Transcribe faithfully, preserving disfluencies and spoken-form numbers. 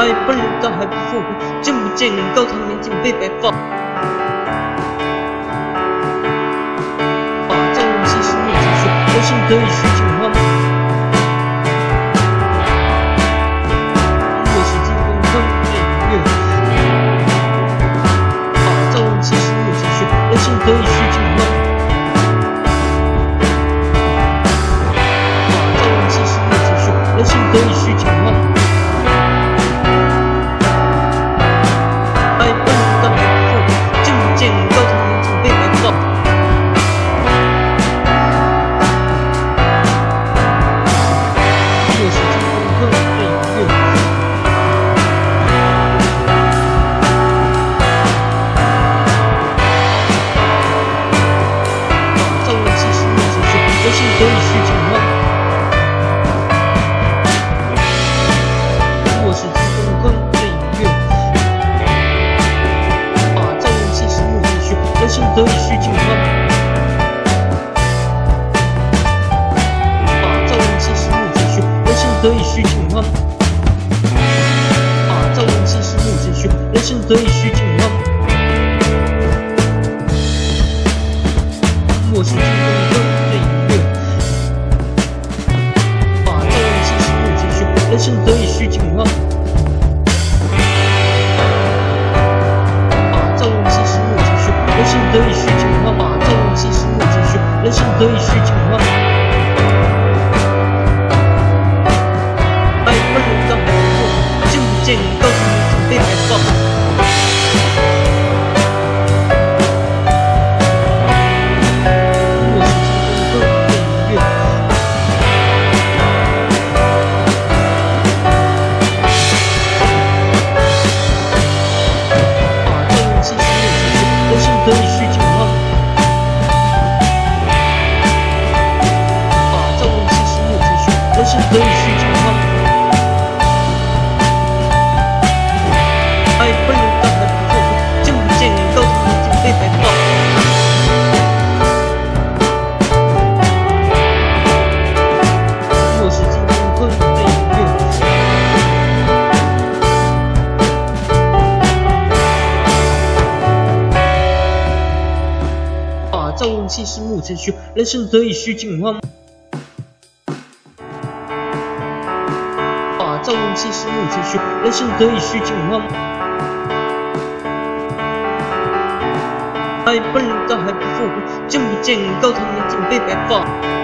爱不能到还不复活，见不见高堂面前被白发。把这种气势面前去，人生得以虚情话。若是金光光对月，把这种气势面前去，人生得以虚情话。把这种气势面前去，人生得以虚情话。 得以虚情话，把赵文气势目前去，人生得以虚情话，把赵文气势目前去，人生得以虚情话。若是金光光对月，把赵文气势目前去，人生得以虚情话。 人生得以虚情话，把这种气势目前去，人生得以虚情话。爱不能到还不复活，见不见高堂面前被白发。若是金光光对月，把这种气势目前去，人生得以虚情话，把这种气势目前去，人生得以虚情话。爱不能到还不复活，见不见高堂面前被白发。若是金光光对月，把这种气势目前去，人生得以虚情话。把这种气势目前去，人生得以虚情话。爱不能到还不复活，见不见高堂面前被白发。